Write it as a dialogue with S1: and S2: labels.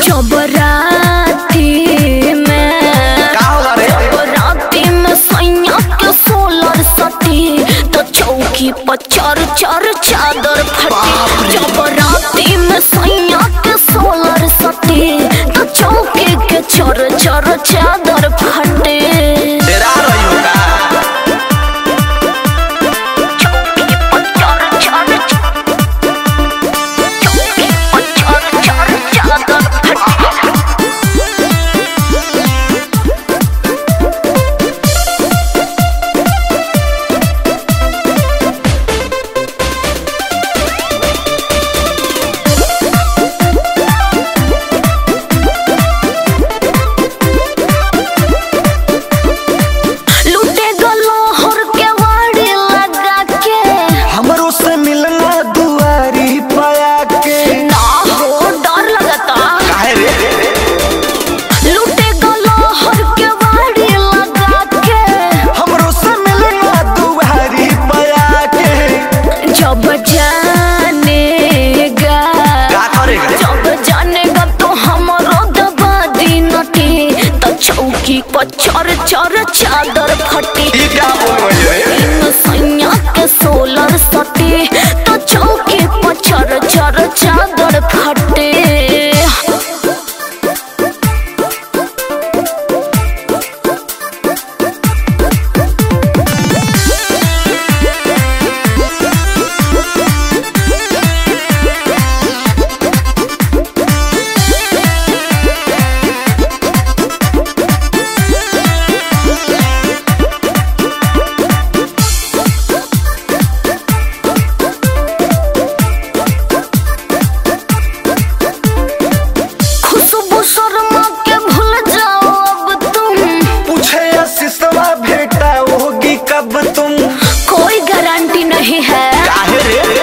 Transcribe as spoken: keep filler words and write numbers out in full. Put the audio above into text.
S1: जब राती में जब राती में सैया के सोलर सती तो चौकी पर चर चर चादर फटी। जब राती में सैया के सोलर सती तो चौकी के चर चर चादर फटे। चर चर चादर फटी। सैया के सोलर सटी तो चौकी पर चर चर चादर फटे।
S2: भेटा होगी कब तुम
S1: कोई गारंटी नहीं है।